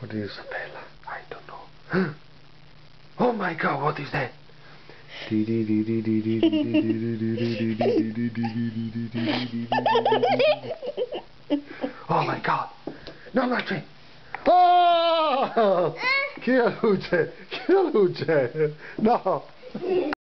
What is Isabella? I don't know. Oh my God, what is that? Oh my God! No, Marci! Oh! Chi è la luce? Chi è la luce? No!